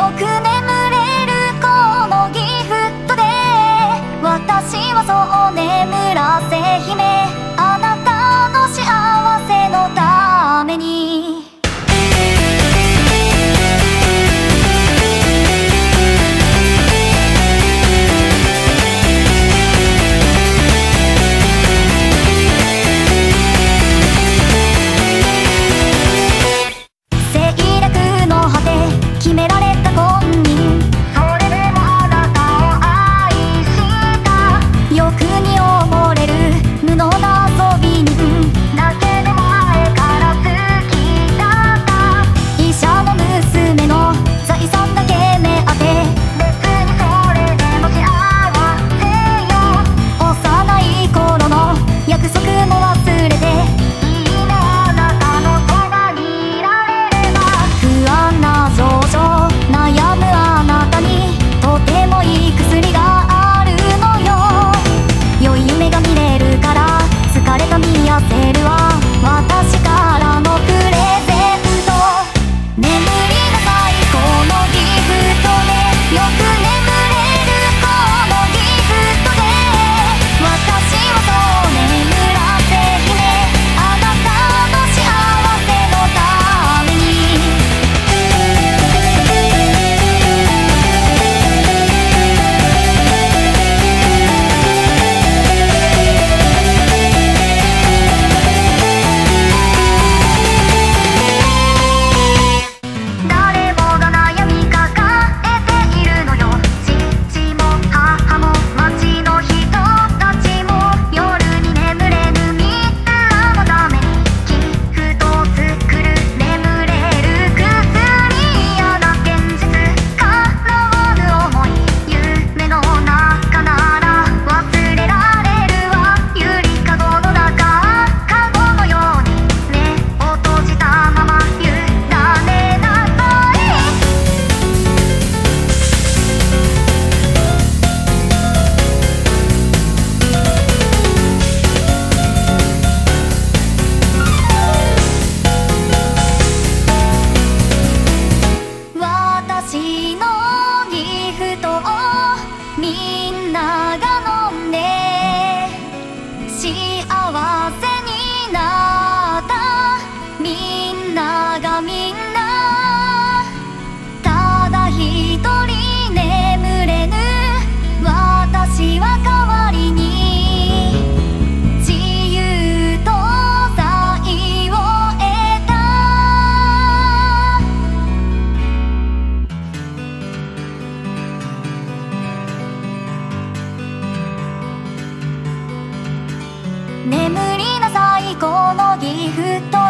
よく眠れるこのギフトで私はそう眠らせ姫、あなたの幸せのために。政略の果て決められた婚姻、それでもあなたを愛した。欲に溺れる無能な遊び人だけでも前から好きだった。医者の娘の財産だけ目当て、別にそれでも幸せよ。幼い頃の約束も忘れていいね、あなたのそばにいられれば。不安な情緒悩むあなたにとてもいい薬があるのよ。良い夢が見れるから疲れが見やせるわ、私からのプレゼント。眠りなさいこのギフトで、よく眠れるこのギフトで私はそう眠らせ姫、あなたの幸せのために。誰もが悩み抱えているのよ。父も母も町の人たちも夜に眠れぬみんなのためにギフトを作る。眠れる薬やな現実叶わぬ想い、夢の中なら忘れられるわ。ゆりかごの中カゴのように目を閉じたまま委ねなさい。私のギフトをみんなが飲んで幸せになった。みんながみんなただ一人眠れぬ私は代わりに自由と愛を得た。眠りなさいこのギフト